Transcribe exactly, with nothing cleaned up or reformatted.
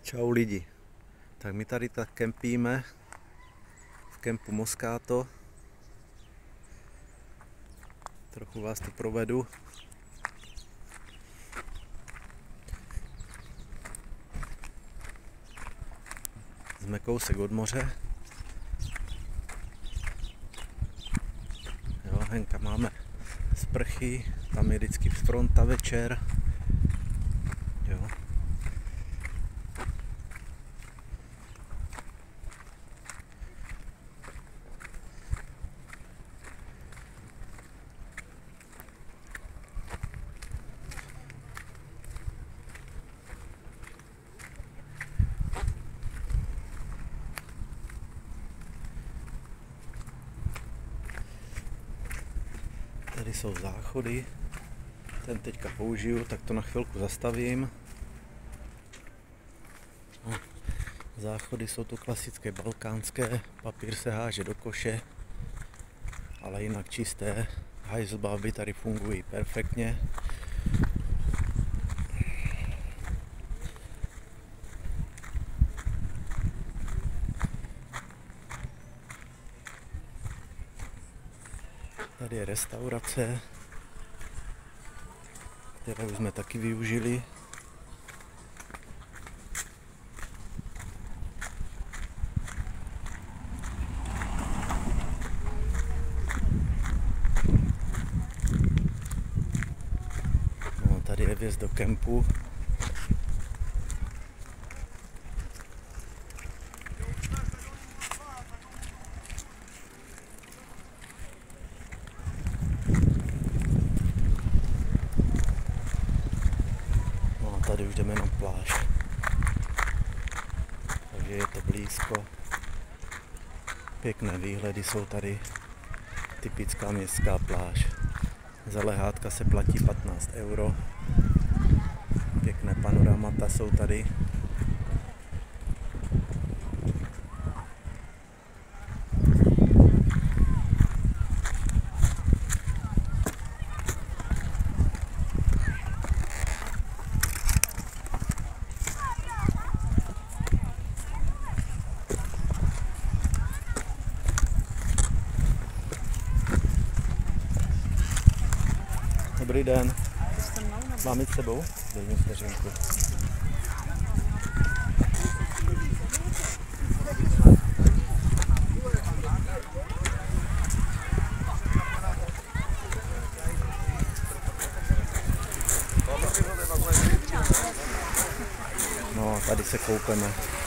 Čau lidi, tak my tady tak kempíme v kempu Moscato. Trochu vás tu provedu. Jsme kousek od moře. Jo, henka máme sprchy, tam je vždycky fronta večer. Jo. Tady jsou záchody, ten teďka použiju, tak to na chvilku zastavím. No, záchody jsou to klasické balkánské, papír se háže do koše, ale jinak čisté. Hajzlbáby tady fungují perfektně. Tady je restaurace, kterou jsme taky využili. No, tady je vjezd do kempu. Tady už jdeme na pláž, takže je to blízko. Pěkné výhledy jsou tady, typická městská pláž. Za lehátka se platí patnáct euro. Pěkné panoramata jsou tady. Dobrý den. Mám jít s sebou? Dej mi vteřinku. No, tady se koupeme.